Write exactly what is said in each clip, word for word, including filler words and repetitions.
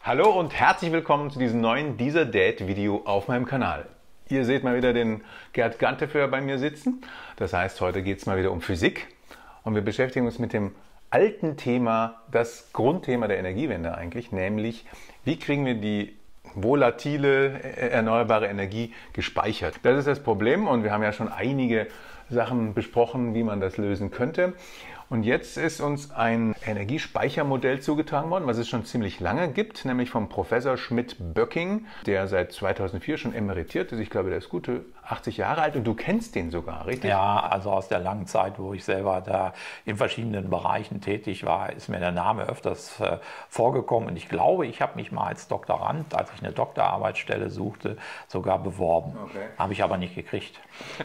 Hallo und herzlich willkommen zu diesem neuen Dieser Date Video auf meinem Kanal. Ihr seht mal wieder den Gerd Ganteföhr bei mir sitzen. Das heißt, heute geht es mal wieder um Physik und wir beschäftigen uns mit dem alten Thema, das Grundthema der Energiewende eigentlich, nämlich wie kriegen wir die volatile, erneuerbare Energie gespeichert. Das ist das Problem und wir haben ja schon einige Sachen besprochen, wie man das lösen könnte. Und jetzt ist uns ein Energiespeichermodell zugetragen worden, was es schon ziemlich lange gibt, nämlich vom Professor Schmidt-Böcking, der seit zweitausendvier schon emeritiert ist. Ich glaube, der ist gute achtzig Jahre alt und du kennst den sogar, richtig? Ja, also aus der langen Zeit, wo ich selber da in verschiedenen Bereichen tätig war, ist mir der Name öfters äh, vorgekommen. Und ich glaube, ich habe mich mal als Doktorand, als ich eine Doktorarbeitsstelle suchte, sogar beworben. Okay. Habe ich aber nicht gekriegt.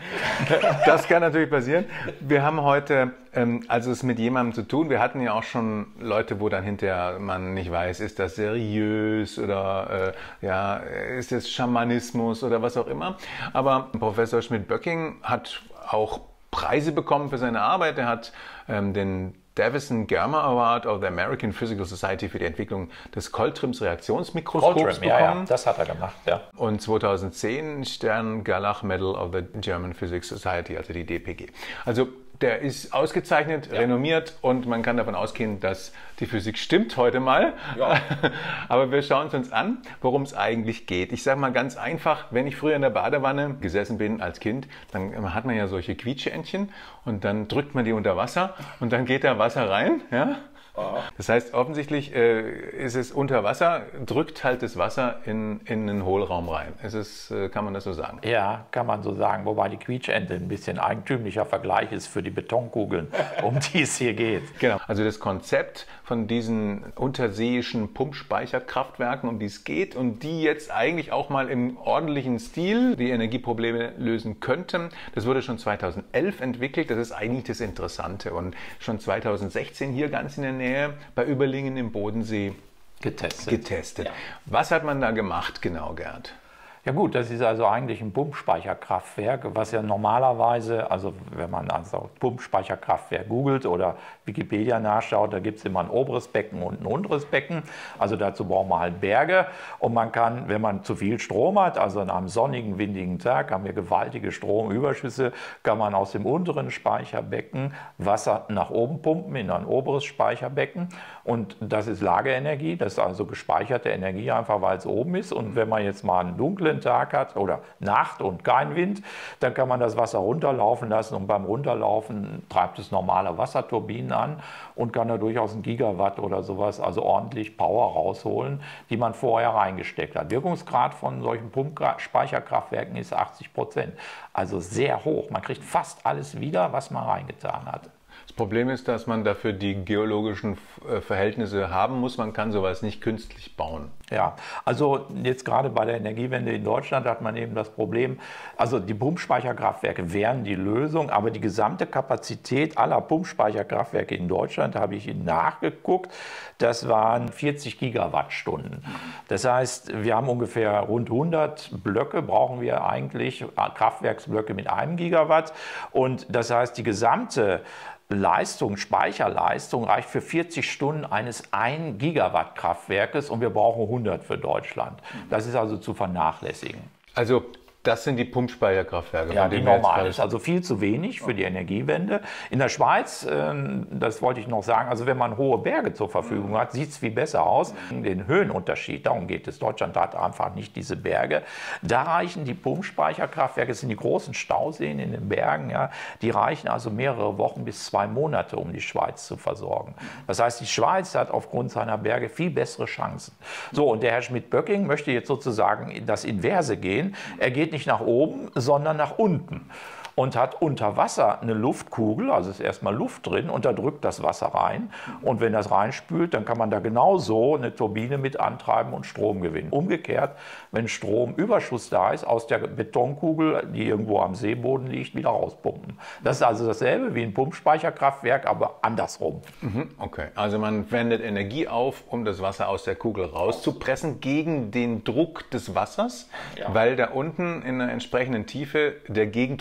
Das kann natürlich passieren. Wir haben heute ähm, also es mit jemandem zu tun. Wir hatten ja auch schon Leute, wo dann hinterher man nicht weiß, ist das seriös oder äh, ja, ist das Schamanismus oder was auch immer. Aber Professor Schmidt-Böcking hat auch Preise bekommen für seine Arbeit. Er hat ähm, den Davison-Germer Award of the American Physical Society für die Entwicklung des Coltrims Reaktionsmikroskops Coltrim, bekommen. Ja, ja, das hat er gemacht, ja. Und zweitausendzehn Stern-Gerlach Medal of the German Physics Society, also die D P G. Also der ist ausgezeichnet, ja, renommiert und man kann davon ausgehen, dass die Physik stimmt heute mal. Ja. Aber wir schauen es uns an, worum es eigentlich geht. Ich sage mal ganz einfach, wenn ich früher in der Badewanne gesessen bin als Kind, dann hat man ja solche Quietscheentchen und dann drückt man die unter Wasser und dann geht da Wasser rein. Ja? Das heißt, offensichtlich äh, ist es unter Wasser, drückt halt das Wasser in, in einen Hohlraum rein. Ist es, äh, kann man das so sagen? Ja, kann man so sagen. Wobei die Quietschente ein bisschen eigentümlicher Vergleich ist für die Betonkugeln, um die es hier geht. Genau. Also das Konzept von diesen unterseeischen Pumpspeicherkraftwerken, um die es geht und die jetzt eigentlich auch mal im ordentlichen Stil die Energieprobleme lösen könnten, das wurde schon zweitausendelf entwickelt. Das ist eigentlich das Interessante. Und schon zweitausendsechzehn hier ganz in der Nähe bei Überlingen im Bodensee getestet. getestet. Ja. Was hat man da gemacht genau, Gerd? Ja gut, das ist also eigentlich ein Pumpspeicherkraftwerk, was ja normalerweise, also wenn man also Pumpspeicherkraftwerk googelt oder Wikipedia nachschaut, da gibt es immer ein oberes Becken und ein unteres Becken. Also dazu braucht man halt Berge und man kann, wenn man zu viel Strom hat, also an einem sonnigen, windigen Tag haben wir gewaltige Stromüberschüsse, kann man aus dem unteren Speicherbecken Wasser nach oben pumpen in ein oberes Speicherbecken und das ist Lageenergie, das ist also gespeicherte Energie, einfach weil es oben ist. Und wenn man jetzt mal einen dunklen Tag hat oder Nacht und kein Wind, dann kann man das Wasser runterlaufen lassen und beim Runterlaufen treibt es normale Wasserturbinen an und kann da durchaus ein Gigawatt oder sowas, also ordentlich Power rausholen, die man vorher reingesteckt hat. Wirkungsgrad von solchen Pumpspeicherkraftwerken ist achtzig Prozent, also sehr hoch. Man kriegt fast alles wieder, was man reingetan hat. Das Problem ist, dass man dafür die geologischen Verhältnisse haben muss. Man kann sowas nicht künstlich bauen. Ja, also jetzt gerade bei der Energiewende in Deutschland hat man eben das Problem, also die Pumpspeicherkraftwerke wären die Lösung, aber die gesamte Kapazität aller Pumpspeicherkraftwerke in Deutschland, habe ich Ihnen nachgeguckt, das waren vierzig Gigawattstunden. Das heißt, wir haben ungefähr rund hundert Blöcke, brauchen wir eigentlich, Kraftwerksblöcke mit einem Gigawatt. Und das heißt, die gesamte Leistung, Speicherleistung reicht für vierzig Stunden eines ein Gigawatt Kraftwerkes und wir brauchen hundert für Deutschland. Das ist also zu vernachlässigen. Also das sind die Pumpspeicherkraftwerke. Ja, die normal ist. Also viel zu wenig für die Energiewende. In der Schweiz, das wollte ich noch sagen, also wenn man hohe Berge zur Verfügung hat, sieht es viel besser aus. Den Höhenunterschied, darum geht es. Deutschland hat einfach nicht diese Berge. Da reichen die Pumpspeicherkraftwerke, das sind die großen Stauseen in den Bergen, ja, die reichen also mehrere Wochen bis zwei Monate, um die Schweiz zu versorgen. Das heißt, die Schweiz hat aufgrund seiner Berge viel bessere Chancen. So, und der Herr Schmidt-Böcking möchte jetzt sozusagen in das Inverse gehen. Er geht nicht nach oben, sondern nach unten und hat unter Wasser eine Luftkugel, also ist erstmal Luft drin und da drückt das Wasser rein und wenn das reinspült, dann kann man da genauso eine Turbine mit antreiben und Strom gewinnen. Umgekehrt, wenn Stromüberschuss da ist, aus der Betonkugel, die irgendwo am Seeboden liegt, wieder rauspumpen. Das ist also dasselbe wie ein Pumpspeicherkraftwerk, aber andersrum. Okay, also man wendet Energie auf, um das Wasser aus der Kugel rauszupressen gegen den Druck des Wassers, ja, weil da unten in einer entsprechenden Tiefe der Gegendruck sehr hoch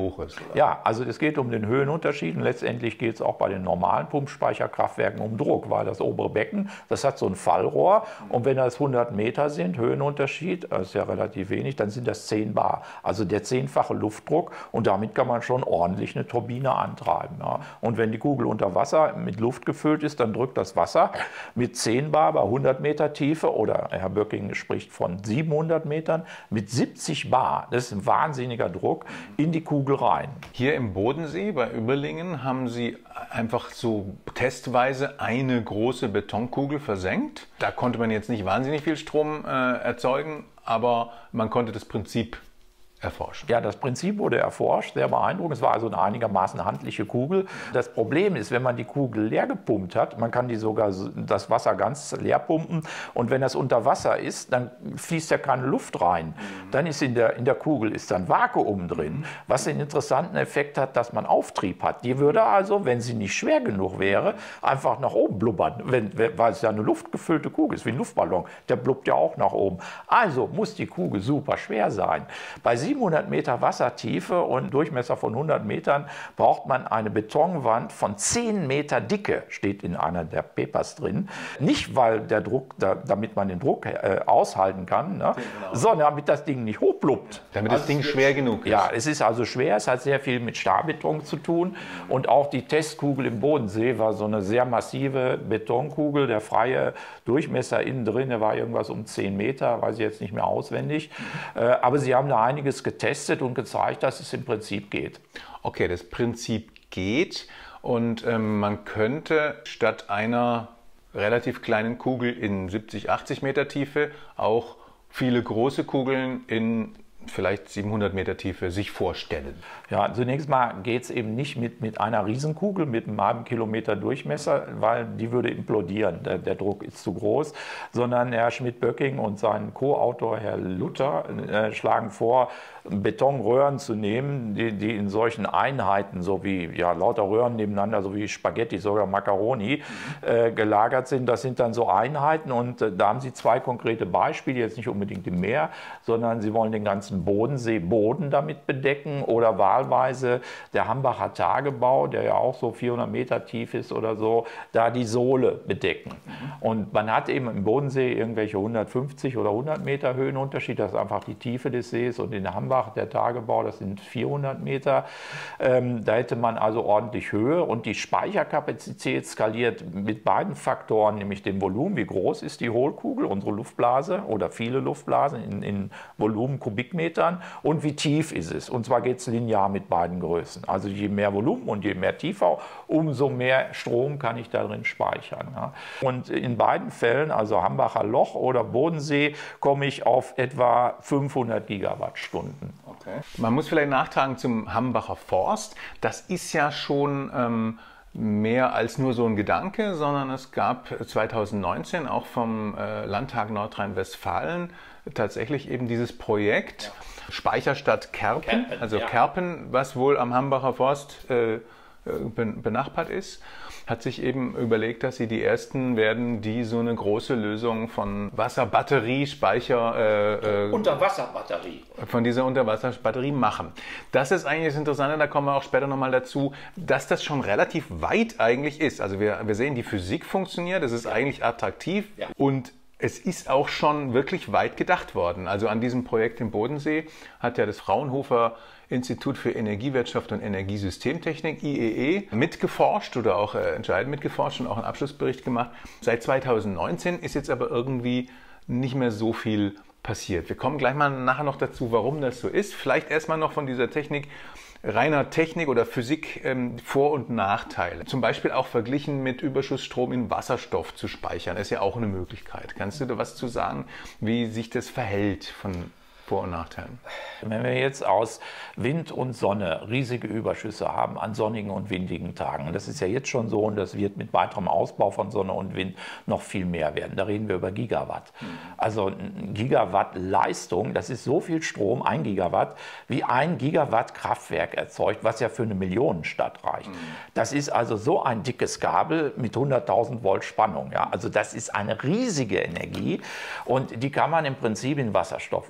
hoch ist. Ja, also es geht um den Höhenunterschied und letztendlich geht es auch bei den normalen Pumpspeicherkraftwerken um Druck, weil das obere Becken, das hat so ein Fallrohr und wenn das hundert Meter sind, Höhenunterschied, das ist ja relativ wenig, dann sind das zehn Bar, also der zehnfache Luftdruck und damit kann man schon ordentlich eine Turbine antreiben. Ja. Und wenn die Kugel unter Wasser mit Luft gefüllt ist, dann drückt das Wasser mit zehn Bar bei hundert Meter Tiefe oder Herr Böcking spricht von siebenhundert Metern mit siebzig Bar, das ist ein wahnsinniger Druck, in die Kugel rein. Hier im Bodensee bei Überlingen haben Sie einfach so testweise eine große Betonkugel versenkt. Da konnte man jetzt nicht wahnsinnig viel Strom äh, erzeugen, aber man konnte das Prinzip erforschen. Ja, das Prinzip wurde erforscht, sehr beeindruckend. Es war also eine einigermaßen handliche Kugel. Das Problem ist, wenn man die Kugel leer gepumpt hat, man kann die sogar das Wasser ganz leer pumpen und wenn das unter Wasser ist, dann fließt ja keine Luft rein. Dann ist in der, in der Kugel ist dann Vakuum drin, was den interessanten Effekt hat, dass man Auftrieb hat. Die würde also, wenn sie nicht schwer genug wäre, einfach nach oben blubbern, wenn, weil es ja eine luftgefüllte Kugel ist, wie ein Luftballon. Der blubbt ja auch nach oben. Also muss die Kugel super schwer sein. Bei siebenhundert Meter Wassertiefe und Durchmesser von hundert Metern braucht man eine Betonwand von zehn Meter Dicke, steht in einer der Papers drin. Nicht, weil der Druck, da, damit man den Druck äh, aushalten kann, ne? Genau. Sondern damit das Ding nicht hochpluppt. Damit also das Ding schwer genug ist. Ja, es ist also schwer, es hat sehr viel mit Stahlbeton zu tun und auch die Testkugel im Bodensee war so eine sehr massive Betonkugel, der freie Durchmesser innen drin, der war irgendwas um zehn Meter, weiß ich jetzt nicht mehr auswendig, äh, aber sie haben da einiges getestet und gezeigt, dass es im Prinzip geht. Okay, das Prinzip geht und ähm, man könnte statt einer relativ kleinen Kugel in siebzig, achtzig Meter Tiefe auch viele große Kugeln in vielleicht siebenhundert Meter Tiefe sich vorstellen. Ja, zunächst mal geht es eben nicht mit, mit einer Riesenkugel mit einem halben Kilometer Durchmesser, weil die würde implodieren, der, der Druck ist zu groß, sondern Herr Schmidt-Böcking und sein Co-Autor Herr Luther äh, schlagen vor, Betonröhren zu nehmen, die, die in solchen Einheiten, so wie ja, lauter Röhren nebeneinander, so wie Spaghetti, sogar Macaroni, äh, gelagert sind. Das sind dann so Einheiten und äh, da haben sie zwei konkrete Beispiele, jetzt nicht unbedingt im Meer, sondern sie wollen den ganzen Bodenseeboden damit bedecken oder wahlweise der Hambacher Tagebau, der ja auch so vierhundert Meter tief ist oder so, da die Sohle bedecken. Mhm. Und man hat eben im Bodensee irgendwelche hundertfünfzig oder hundert Meter Höhenunterschied, das ist einfach die Tiefe des Sees und in der Hambach, der Tagebau, das sind vierhundert Meter. Ähm, da hätte man also ordentlich Höhe und die Speicherkapazität skaliert mit beiden Faktoren, nämlich dem Volumen, wie groß ist die Hohlkugel, unsere Luftblase oder viele Luftblasen in, in Volumen Kubikmetern und wie tief ist es. Und zwar geht es linear mit beiden Größen. Also je mehr Volumen und je mehr Tiefe, umso mehr Strom kann ich darin speichern. Ja. Und in beiden Fällen, also Hambacher Loch oder Bodensee, komme ich auf etwa fünfhundert Gigawattstunden. Okay. Man muss vielleicht nachtragen zum Hambacher Forst. Das ist ja schon ähm, mehr als nur so ein Gedanke, sondern es gab zweitausendneunzehn auch vom äh, Landtag Nordrhein-Westfalen tatsächlich eben dieses Projekt ja. Speicherstadt Kerpen, Kerpen also ja. Kerpen, was wohl am Hambacher Forst äh, benachbart ist, hat sich eben überlegt, dass sie die ersten werden, die so eine große Lösung von Wasserbatterie, Speicher, äh, Unterwasserbatterie. Von dieser Unterwasserbatterie machen. Das ist eigentlich das Interessante, da kommen wir auch später nochmal dazu, dass das schon relativ weit eigentlich ist. Also wir, wir sehen, die Physik funktioniert, es ist ja. eigentlich attraktiv ja. und es ist auch schon wirklich weit gedacht worden. Also an diesem Projekt im Bodensee hat ja das Fraunhofer Institut für Energiewirtschaft und Energiesystemtechnik, I E E, mitgeforscht oder auch äh, entscheidend mitgeforscht und auch einen Abschlussbericht gemacht. Seit zweitausendneunzehn ist jetzt aber irgendwie nicht mehr so viel passiert. Wir kommen gleich mal nachher noch dazu, warum das so ist. Vielleicht erstmal noch von dieser Technik, reiner Technik oder Physik, ähm, Vor- und Nachteile. Zum Beispiel auch verglichen mit Überschussstrom in Wasserstoff zu speichern, ist ja auch eine Möglichkeit. Kannst du da was zu sagen, wie sich das verhält von Vor- und Nachteilen? Wenn wir jetzt aus Wind und Sonne riesige Überschüsse haben an sonnigen und windigen Tagen, das ist ja jetzt schon so und das wird mit weiterem Ausbau von Sonne und Wind noch viel mehr werden. Da reden wir über Gigawatt. Also ein Gigawatt Leistung, das ist so viel Strom, ein Gigawatt, wie ein Gigawatt Kraftwerk erzeugt, was ja für eine Millionenstadt reicht. Das ist also so ein dickes Kabel mit hunderttausend Volt Spannung. Ja? Also das ist eine riesige Energie und die kann man im Prinzip in Wasserstoff umwandeln.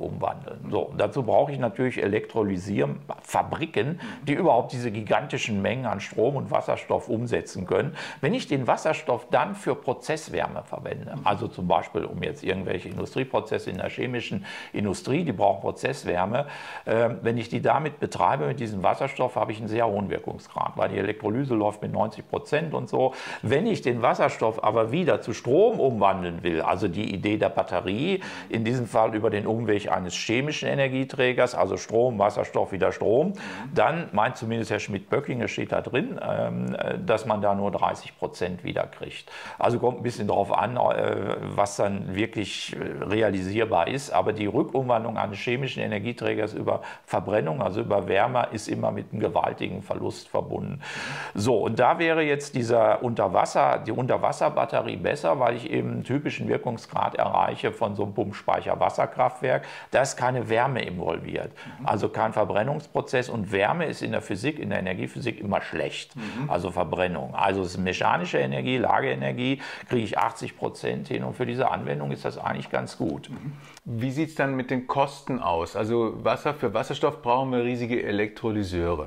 umwandeln. So, dazu brauche ich natürlich Elektrolysierfabriken, die überhaupt diese gigantischen Mengen an Strom und Wasserstoff umsetzen können. Wenn ich den Wasserstoff dann für Prozesswärme verwende, also zum Beispiel um jetzt irgendwelche Industrieprozesse in der chemischen Industrie, die brauchen Prozesswärme, äh, wenn ich die damit betreibe, mit diesem Wasserstoff, habe ich einen sehr hohen Wirkungsgrad, weil die Elektrolyse läuft mit neunzig Prozent und so. Wenn ich den Wasserstoff aber wieder zu Strom umwandeln will, also die Idee der Batterie, in diesem Fall über den Umweg eines chemischen Energieträgers, also Strom, Wasserstoff, wieder Strom, dann meint zumindest Herr Schmidt-Böcking, es steht da drin, ähm, dass man da nur dreißig Prozent wieder kriegt. Also kommt ein bisschen darauf an, äh, was dann wirklich realisierbar ist, aber die Rückumwandlung eines chemischen Energieträgers über Verbrennung, also über Wärme, ist immer mit einem gewaltigen Verlust verbunden. So, und da wäre jetzt dieser Unterwasser, die Unterwasserbatterie besser, weil ich eben einen typischen Wirkungsgrad erreiche von so einem Pumpspeicher-Wasserkraftwerk. Da ist keine Wärme involviert, also kein Verbrennungsprozess, und Wärme ist in der Physik, in der Energiephysik immer schlecht, mhm. also Verbrennung. Also es ist mechanische Energie, Lageenergie, kriege ich achtzig Prozent hin, und für diese Anwendung ist das eigentlich ganz gut. Wie sieht es dann mit den Kosten aus? Also Wasser, für Wasserstoff brauchen wir riesige Elektrolyseure.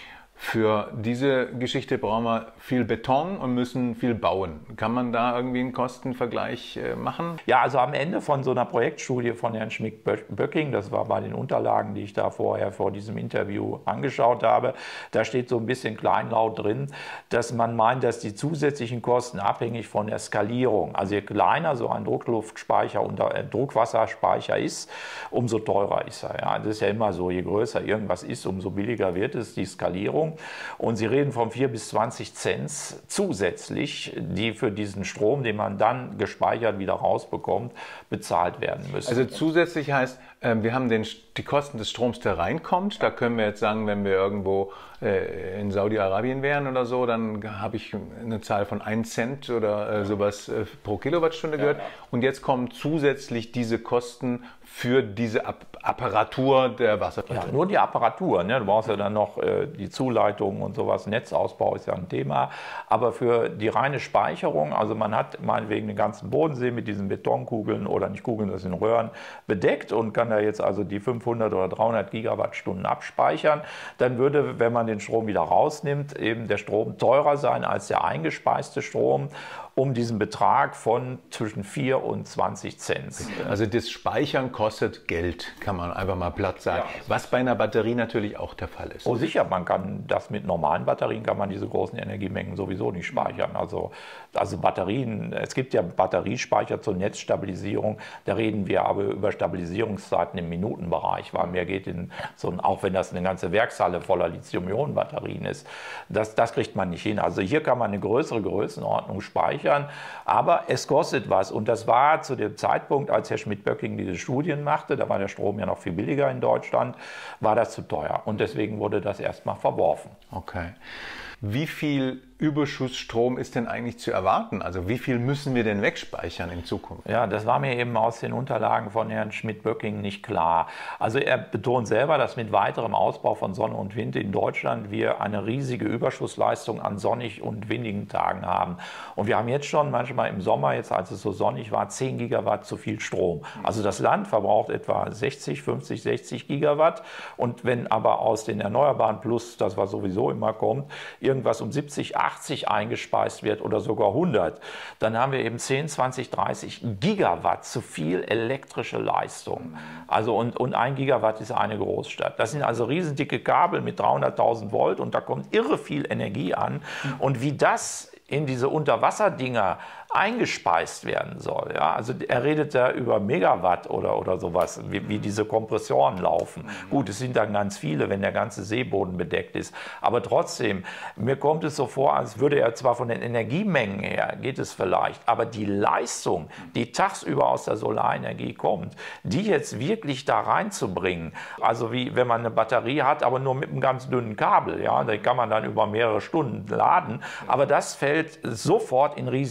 Für diese Geschichte brauchen wir viel Beton und müssen viel bauen. Kann man da irgendwie einen Kostenvergleich machen? Ja, also am Ende von so einer Projektstudie von Herrn Schmidt-Böcking, das war bei den Unterlagen, die ich da vorher vor diesem Interview angeschaut habe, da steht so ein bisschen kleinlaut drin, dass man meint, dass die zusätzlichen Kosten abhängig von der Skalierung, also je kleiner so ein Druckluftspeicher unter äh, Druckwasserspeicher ist, umso teurer ist er. Ja. Das ist ja immer so, je größer irgendwas ist, umso billiger wird es, die Skalierung. Und Sie reden von vier bis zwanzig Cent zusätzlich, die für diesen Strom, den man dann gespeichert wieder rausbekommt, bezahlt werden müssen. Also zusätzlich heißt, wir haben den, die Kosten des Stroms, der reinkommt. Da können wir jetzt sagen, wenn wir irgendwo in Saudi-Arabien wären oder so, dann habe ich eine Zahl von ein Cent oder sowas pro Kilowattstunde gehört. Ja, ja. Und jetzt kommen zusätzlich diese Kosten für diese Apparatur der Wasserverteilung. Ja, nur die Apparatur. Ne? Du brauchst ja dann noch äh, die Zuleitungen und sowas. Netzausbau ist ja ein Thema. Aber für die reine Speicherung, also man hat meinetwegen den ganzen Bodensee mit diesen Betonkugeln oder nicht Kugeln, das sind Röhren, bedeckt und kann da jetzt also die fünfhundert oder dreihundert Gigawattstunden abspeichern. Dann würde, wenn man den Strom wieder rausnimmt, eben der Strom teurer sein als der eingespeiste Strom, um diesen Betrag von zwischen vier und zwanzig Cent. Also das Speichern kostet Geld, kann man einfach mal platt sagen. Ja. Was bei einer Batterie natürlich auch der Fall ist. Oh sicher, man kann das mit normalen Batterien, kann man diese großen Energiemengen sowieso nicht speichern. Also, also Batterien, es gibt ja Batteriespeicher zur Netzstabilisierung, da reden wir aber über Stabilisierungszeiten im Minutenbereich, weil mehr geht in so ein, auch wenn das eine ganze Werkshalle voller Lithium-Ionen-Batterien ist, das, das kriegt man nicht hin. Also hier kann man eine größere Größenordnung speichern. Aber es kostet was, und das war zu dem Zeitpunkt, als Herr Schmidt-Böcking diese Studien machte, da war der Strom ja noch viel billiger in Deutschland, war das zu teuer, und deswegen wurde das erstmal verworfen. Okay. Wie viel Überschussstrom ist denn eigentlich zu erwarten? Also wie viel müssen wir denn wegspeichern in Zukunft? Ja, das war mir eben aus den Unterlagen von Herrn Schmidt-Böcking nicht klar. Also er betont selber, dass mit weiterem Ausbau von Sonne und Wind in Deutschland wir eine riesige Überschussleistung an sonnig und windigen Tagen haben. Und wir haben jetzt schon manchmal im Sommer, jetzt als es so sonnig war, zehn Gigawatt zu viel Strom. Also das Land verbraucht etwa sechzig, fünfzig, sechzig Gigawatt. Und wenn aber aus den Erneuerbaren plus das, was sowieso immer kommt, irgendwas um siebzig, achtzig eingespeist wird oder sogar hundert, dann haben wir eben zehn, zwanzig, dreißig Gigawatt zu viel elektrische Leistung. Also und, und ein Gigawatt ist eine Großstadt. Das sind also riesendicke Kabel mit dreihunderttausend Volt, und da kommt irre viel Energie an. Und wie das in diese Unterwasserdinger eingespeist werden soll. Ja? Also er redet da über Megawatt oder, oder sowas, wie, wie diese Kompressoren laufen. Mhm. Gut, es sind dann ganz viele, wenn der ganze Seeboden bedeckt ist. Aber trotzdem, mir kommt es so vor, als würde er zwar von den Energiemengen her, geht es vielleicht, aber die Leistung, die tagsüber aus der Solarenergie kommt, die jetzt wirklich da reinzubringen, also wie wenn man eine Batterie hat, aber nur mit einem ganz dünnen Kabel, ja, da kann man dann über mehrere Stunden laden, aber das fällt sofort in riesigen Mengen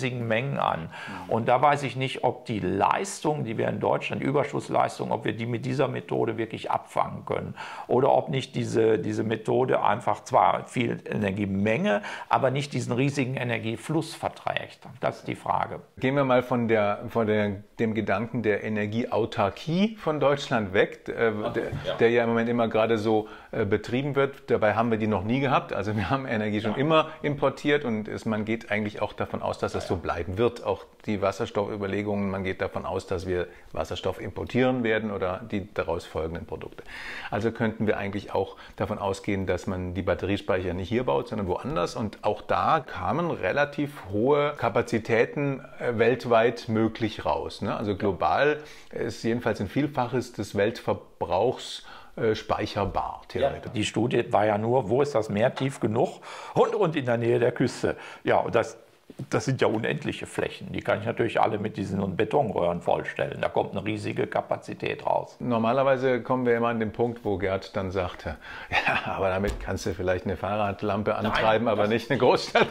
Mengen an. Und da weiß ich nicht, ob die Leistung, die wir in Deutschland, Überschussleistung, ob wir die mit dieser Methode wirklich abfangen können. Oder ob nicht diese, diese Methode einfach zwar viel Energiemenge, aber nicht diesen riesigen Energiefluss verträgt. Das ist die Frage. Gehen wir mal von, der, von der, dem Gedanken der Energieautarkie von Deutschland weg, äh, der, ja. der ja im Moment immer gerade so äh, betrieben wird. Dabei haben wir die noch nie gehabt. Also wir haben Energie schon ja. immer importiert und es, man geht eigentlich auch davon aus, dass das ja, ja. so bleiben wird. Auch die Wasserstoffüberlegungen, man geht davon aus, dass wir Wasserstoff importieren werden oder die daraus folgenden Produkte. Also könnten wir eigentlich auch davon ausgehen, dass man die Batteriespeicher nicht hier baut, sondern woanders. Und auch da kamen relativ hohe Kapazitäten äh, weltweit möglich raus. Ne? Also global ist jedenfalls ein Vielfaches des Weltverbrauchs äh, speicherbar. Ja, die Studie war ja nur, wo ist das Meer tief genug und, und in der Nähe der Küste. Ja, und das Das sind ja unendliche Flächen. Die kann ich natürlich alle mit diesen Betonröhren vollstellen. Da kommt eine riesige Kapazität raus. Normalerweise kommen wir immer an den Punkt, wo Gerd dann sagt, ja, aber damit kannst du vielleicht eine Fahrradlampe antreiben, Nein, aber nicht eine Großstadt.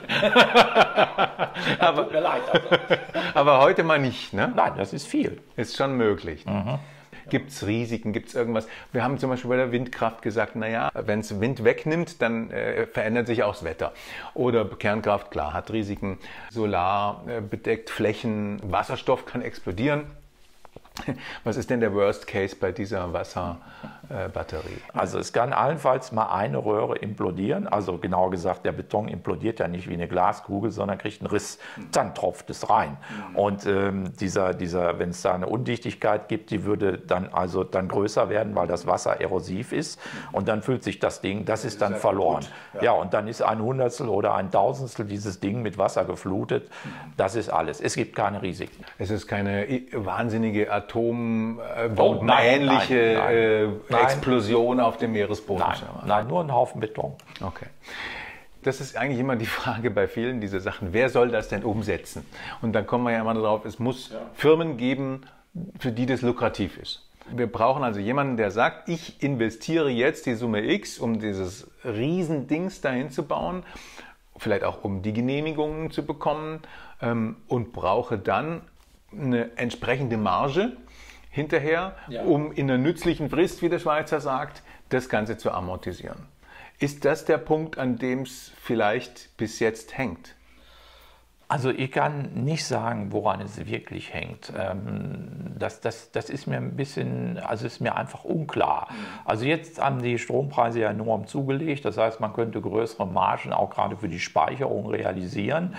aber, tut mir leid, also. aber heute mal nicht, ne? Nein, das ist viel. Ist schon möglich. Ne? Mhm. Gibt es Risiken? Gibt es irgendwas? Wir haben zum Beispiel bei der Windkraft gesagt, naja, wenn es Wind wegnimmt, dann äh, verändert sich auch das Wetter. Oder Kernkraft, klar, hat Risiken. Solar äh, bedeckt Flächen, Wasserstoff kann explodieren. Was ist denn der Worst Case bei dieser Wasserbatterie? Also es kann allenfalls mal eine Röhre implodieren. Also genauer gesagt, der Beton implodiert ja nicht wie eine Glaskugel, sondern kriegt einen Riss. Dann tropft es rein. Und ähm, dieser, dieser, wenn es da eine Undichtigkeit gibt, die würde dann also dann größer werden, weil das Wasser erosiv ist. Und dann füllt sich das Ding, das ist dann verloren. Ja, und dann ist ein Hundertstel oder ein Tausendstel dieses Ding mit Wasser geflutet. Das ist alles. Es gibt keine Risiken. Es ist keine wahnsinnige atombombenähnliche äh, oh, Explosion auf dem Meeresboden. Nein, nein, nur ein Haufen Beton. Okay. Das ist eigentlich immer die Frage bei vielen dieser Sachen, wer soll das denn umsetzen? Und dann kommen wir ja immer darauf, es muss ja. Firmen geben, für die das lukrativ ist. Wir brauchen also jemanden, der sagt, ich investiere jetzt die Summe X, um dieses Riesendings dahin zu bauen, vielleicht auch um die Genehmigungen zu bekommen ähm, und brauche dann eine entsprechende Marge hinterher, ja. um in einer nützlichen Frist, wie der Schweizer sagt, das Ganze zu amortisieren. Ist das der Punkt, an dem es vielleicht bis jetzt hängt? Also ich kann nicht sagen, woran es wirklich hängt. Das, das, das ist mir ein bisschen, also ist mir einfach unklar. Also jetzt haben die Strompreise ja enorm zugelegt. Das heißt, man könnte größere Margen auch gerade für die Speicherung realisieren.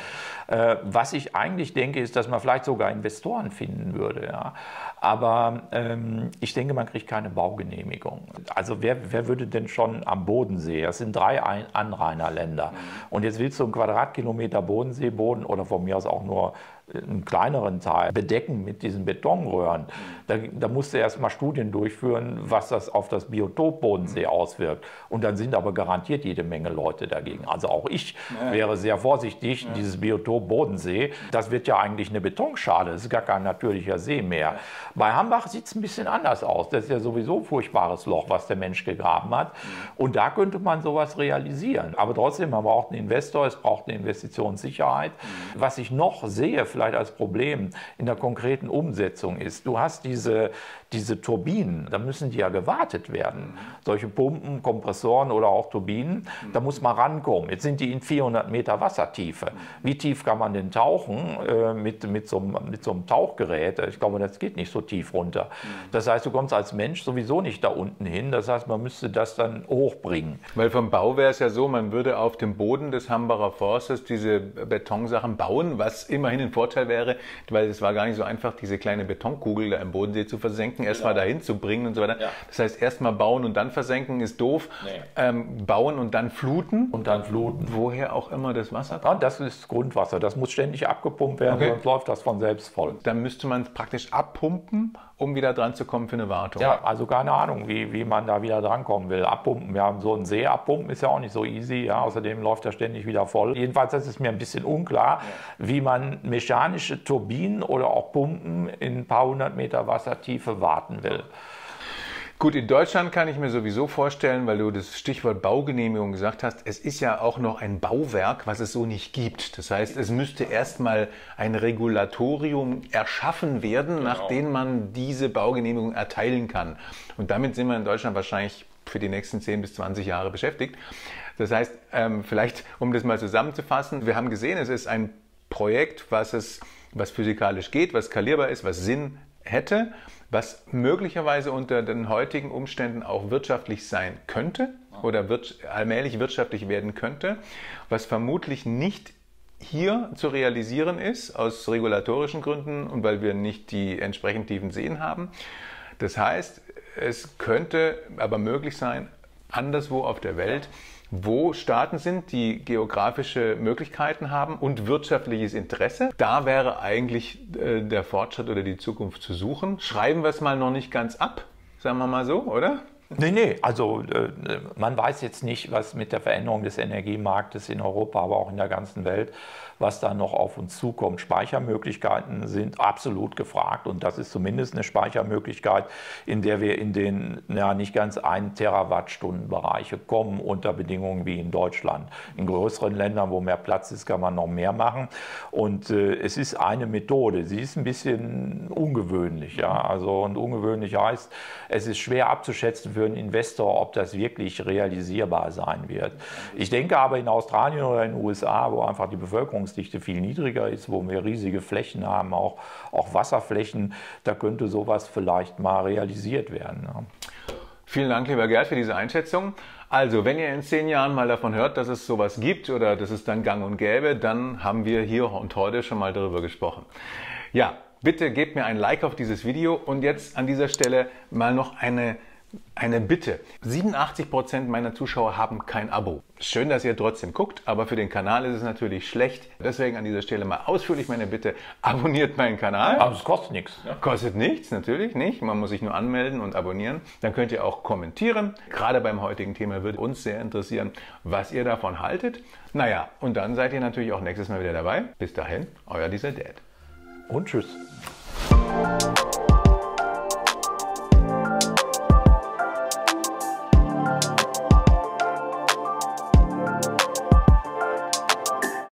Was ich eigentlich denke, ist, dass man vielleicht sogar Investoren finden würde. Ja. Aber ähm, ich denke, man kriegt keine Baugenehmigung. Also wer, wer würde denn schon am Bodensee? Das sind drei Anrainerländer. Und jetzt willst du einen Quadratkilometer Bodenseeboden oder von mir aus auch nur einen kleineren Teil bedecken mit diesen Betonröhren. Da, da musst du erst mal Studien durchführen, was das auf das Biotop Bodensee auswirkt. Und dann sind aber garantiert jede Menge Leute dagegen. Also auch ich ja. wäre sehr vorsichtig, ja. dieses Biotop Bodensee, das wird ja eigentlich eine Betonschale, das ist gar kein natürlicher See mehr. Ja. Bei Hambach sieht es ein bisschen anders aus. Das ist ja sowieso ein furchtbares Loch, was der Mensch gegraben hat. Mhm. Und da könnte man sowas realisieren. Aber trotzdem, man braucht einen Investor, es braucht eine Investitionssicherheit. Mhm. Was ich noch sehe, vielleicht als Problem in der konkreten Umsetzung ist, du hast diese, diese Turbinen, da müssen die ja gewartet werden. Solche Pumpen, Kompressoren oder auch Turbinen, da muss man rankommen. Jetzt sind die in vierhundert Meter Wassertiefe. Wie tief kann man denn tauchen äh, mit, mit, so einem, mit so einem Tauchgerät? Ich glaube, das geht nicht so tief runter. Das heißt, du kommst als Mensch sowieso nicht da unten hin. Das heißt, man müsste das dann hochbringen. Weil vom Bau wäre es ja so, man würde auf dem Boden des Hambacher Forstes diese Betonsachen bauen, was immerhin ein Vorteil wäre, weil es war gar nicht so einfach, diese kleine Betonkugel da im Bodensee zu versenken, erst mal dahin zu bringen und so weiter. Ja. Das heißt, erst mal bauen und dann versenken ist doof. Nee. Ähm, bauen und dann fluten. Und dann fluten. Woher auch immer das Wasser kommt. Ja, das ist Grundwasser. Das muss ständig abgepumpt werden, okay. sonst läuft das von selbst voll. Dann müsste man es praktisch abpumpen, um wieder dran zu kommen für eine Wartung. Ja, also keine Ahnung, wie, wie man da wieder drankommen will. Abpumpen, wir haben so einen See abpumpen, ist ja auch nicht so easy. Ja. Außerdem läuft er ständig wieder voll. Jedenfalls ist es mir ein bisschen unklar, ja. wie man mechanische Turbinen oder auch Pumpen in ein paar hundert Meter Wassertiefe warten will. Gut, in Deutschland kann ich mir sowieso vorstellen, weil du das Stichwort Baugenehmigung gesagt hast, es ist ja auch noch ein Bauwerk, was es so nicht gibt. Das heißt, es müsste erstmal ein Regulatorium erschaffen werden, genau, nach dem man diese Baugenehmigung erteilen kann. Und damit sind wir in Deutschland wahrscheinlich für die nächsten zehn bis zwanzig Jahre beschäftigt. Das heißt, ähm, vielleicht, um das mal zusammenzufassen, wir haben gesehen, es ist ein Projekt, was, es, was physikalisch geht, was skalierbar ist, was Sinn hätte, was möglicherweise unter den heutigen Umständen auch wirtschaftlich sein könnte oder wird, allmählich wirtschaftlich werden könnte, was vermutlich nicht hier zu realisieren ist, aus regulatorischen Gründen und weil wir nicht die entsprechend tiefen Seen haben. Das heißt, es könnte aber möglich sein, anderswo auf der Welt, wo Staaten sind, die geografische Möglichkeiten haben und wirtschaftliches Interesse. Da wäre eigentlich äh, der Fortschritt oder die Zukunft zu suchen. Schreiben wir es mal noch nicht ganz ab, sagen wir mal so, oder? Nee, nee, also äh, man weiß jetzt nicht, was mit der Veränderung des Energiemarktes in Europa, aber auch in der ganzen Welt, was da noch auf uns zukommt. Speichermöglichkeiten sind absolut gefragt und das ist zumindest eine Speichermöglichkeit, in der wir in den ja, nicht ganz ein Terawattstunden Bereiche kommen, unter Bedingungen wie in Deutschland. In größeren Ländern, wo mehr Platz ist, kann man noch mehr machen und äh, es ist eine Methode, sie ist ein bisschen ungewöhnlich, ja, also und ungewöhnlich heißt, es ist schwer abzuschätzen für einen Investor, ob das wirklich realisierbar sein wird. Ich denke aber in Australien oder in den U S A, wo einfach die Bevölkerungsdichte viel niedriger ist, wo wir riesige Flächen haben, auch, auch Wasserflächen, da könnte sowas vielleicht mal realisiert werden. Ja. Vielen Dank, lieber Gerd, für diese Einschätzung. Also, wenn ihr in zehn Jahren mal davon hört, dass es sowas gibt oder dass es dann gang und gäbe, dann haben wir hier und heute schon mal darüber gesprochen. Ja, bitte gebt mir ein Like auf dieses Video und jetzt an dieser Stelle mal noch eine Eine Bitte. siebenundachtzig Prozent meiner Zuschauer haben kein Abo. Schön, dass ihr trotzdem guckt, aber für den Kanal ist es natürlich schlecht. Deswegen an dieser Stelle mal ausführlich meine Bitte, abonniert meinen Kanal. Aber es kostet nichts. Ja. Kostet nichts, natürlich nicht. Man muss sich nur anmelden und abonnieren. Dann könnt ihr auch kommentieren. Gerade beim heutigen Thema würde uns sehr interessieren, was ihr davon haltet. Naja, und dann seid ihr natürlich auch nächstes Mal wieder dabei. Bis dahin, euer Dieser Dad. Und tschüss.